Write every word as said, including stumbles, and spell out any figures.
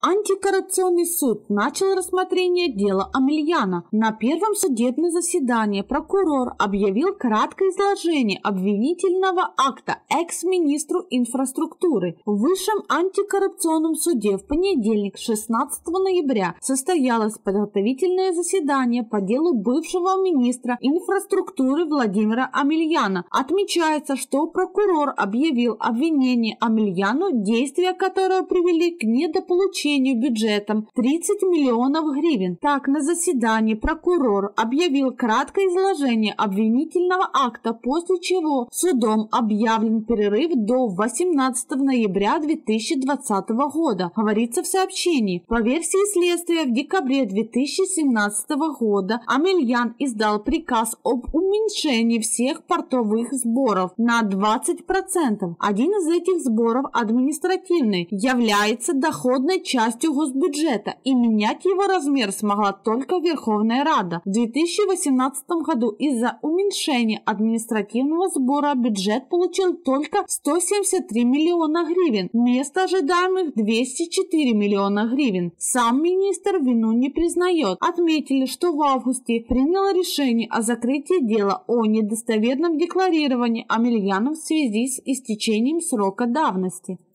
Антикоррупционный суд начал рассмотрение дела Амельяна. На первом судебном заседании прокурор объявил краткое изложение обвинительного акта экс-министру инфраструктуры. В Высшем антикоррупционном суде в понедельник, шестнадцатого ноября, состоялось подготовительное заседание по делу бывшего министра инфраструктуры Владимира Амельяна. Отмечается, что прокурор объявил обвинение Амельяну, действия которого привели к недополучению бюджетом тридцать миллионов гривен. Так, на заседании прокурор объявил краткое изложение обвинительного акта, после чего судом объявлен перерыв до восемнадцатого ноября две тысячи двадцатого года. Говорится в сообщении. По версии следствия, в декабре две тысячи семнадцатого года Амельян издал приказ об уменьшении всех портовых сборов на двадцать процентов. Один из этих сборов, административный, является доходной частью частью госбюджета, и менять его размер смогла только Верховная Рада. В две тысячи восемнадцатом году из-за уменьшения административного сбора бюджет получил только сто семьдесят три миллиона гривен, вместо ожидаемых двести четыре миллиона гривен. Сам министр вину не признает. Отметили, что в августе приняло решение о закрытии дела о недостоверном декларировании Амельяна в связи с истечением срока давности.